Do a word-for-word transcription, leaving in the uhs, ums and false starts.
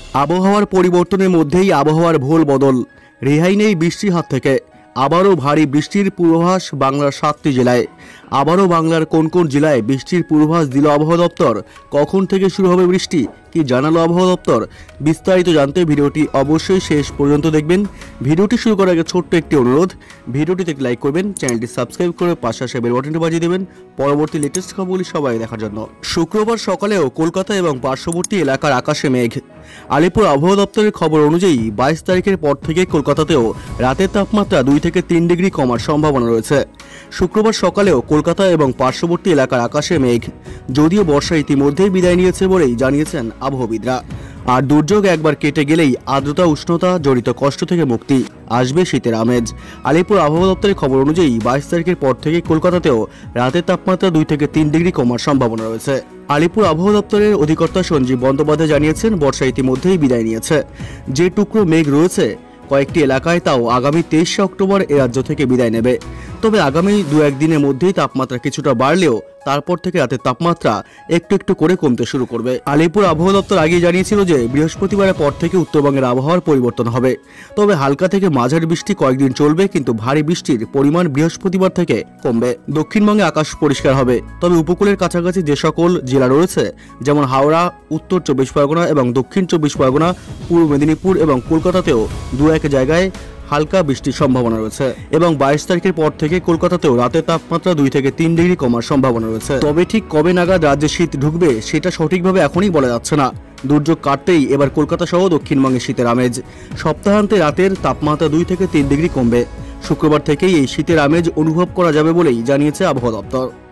আবহাওয়ার পরিবর্তনের মধ্যেই আবহাওয়ার ভোল বদল, রেহাই নেই বৃষ্টির হাত থেকে। আবারও ভারী বৃষ্টির পূর্বাভাস বাংলার সাতটি জেলায়। আবারও বাংলার কোন কোন জেলায় বৃষ্টির পূর্বাভাস দিল আবহাওয়া দপ্তর, কখন থেকে শুরু হবে বৃষ্টি, কি জানালো আবহাওয়া দপ্তর, বিস্তারিত জানতে ভিডিওটি অবশ্যই শেষ পর্যন্ত দেখবেন। ভিডিওটি শুরু করার আগে ছোট্ট একটি অনুরোধ, ভিডিওটিতে লাইক করবেন, চ্যানেলটি সাবস্ক্রাইব করে পাশে আসা বেল বাটনটি বাজিয়ে দেবেন পরবর্তী লেটেস্ট খবরগুলি সবাই দেখার জন্য। শুক্রবার সকালেও কলকাতা এবং পার্শ্ববর্তী এলাকার আকাশে মেঘ। আলিপুর আবহাওয়া দপ্তরের খবর অনুযায়ী বাইশ তারিখের পর থেকে কলকাতাতেও রাতের তাপমাত্রা দুই থেকে তিন ডিগ্রি কমার সম্ভাবনা রয়েছে। শুক্রবার সকালেও কলকাতা এবং পার্শ্ববর্তী এলাকার আকাশে মেঘ। যদিও বর্ষা ইতিমধ্যেই বিদায় নিয়েছে বলেই জানিয়েছেন আবহাওয়াবিদরা। আর দুর্যোগ একবার কেটে গেলেই আর্দ্রতা উষ্ণতা জড়িত কষ্ট থেকে মুক্তি, আসবে শীতের আমেজ। আলিপুর আবহাওয়া দপ্তরের খবর অনুযায়ী বাইশ তারিখের পর থেকে কলকাতাতেও রাতের তাপমাত্রা দুই থেকে তিন ডিগ্রি কমার সম্ভাবনা রয়েছে। আলিপুর আবহাওয়া দপ্তরের অধিকর্তা সঞ্জীব বন্দ্যোপাধ্যায় জানিয়েছেন, বর্ষা ইতিমধ্যেই বিদায় নিয়েছে। যে টুকরো মেঘ রয়েছে কয়েকটি এলাকায়, তাও আগামী তেইশে অক্টোবর এ রাজ্য থেকে বিদায় নেবে। তবে আগামী দু একদিনের মধ্যেই তাপমাত্রা কিছুটা বাড়লেও তারপর থেকে রাতের তাপমাত্রা একটু একটু করে কমতে শুরু করবে। আলিপুর আবহাওয়া দপ্তর আগেই জানিয়েছিল যে বৃহস্পতিবারের পর থেকে উত্তরবঙ্গের আবহাওয়ার পরিবর্তন হবে। তবে হালকা থেকে মাঝারি বৃষ্টি কয়েকদিন চলবে, কিন্তু ভারী বৃষ্টির পরিমাণ বৃহস্পতিবার থেকে কমবে। দক্ষিণবঙ্গে আকাশ পরিষ্কার হবে, তবে উপকূলের কাছাকাছি যে সকল জেলা রয়েছে, যেমন হাওড়া, উত্তর চব্বিশ পরগনা এবং দক্ষিণ চব্বিশ পরগনা, পূর্ব মেদিনীপুর এবং কলকাতাতেও দু এক জায়গায় হালকা বৃষ্টির সম্ভাবনা রয়েছে। এবং বাইশ তারিখের পর থেকে কলকাতাতেও রাতের তাপমাত্রা দুই থেকে তিন ডিগ্রি কমার সম্ভাবনা রয়েছে। তবে ঠিক কবে নাগাদ রাজ্যে শীত ঢুকবে সেটা সঠিকভাবে এখনই বলা যাচ্ছে না। দুর্যোগ কাটতেই এবার কলকাতা সহ দক্ষিণবঙ্গে শীতের আমেজ। সপ্তাহান্তে রাতের তাপমাত্রা দুই থেকে তিন ডিগ্রি কমবে। শুক্রবার থেকেই এই শীতের আমেজ অনুভব করা যাবে বলেই জানিয়েছে আবহাওয়া দপ্তর।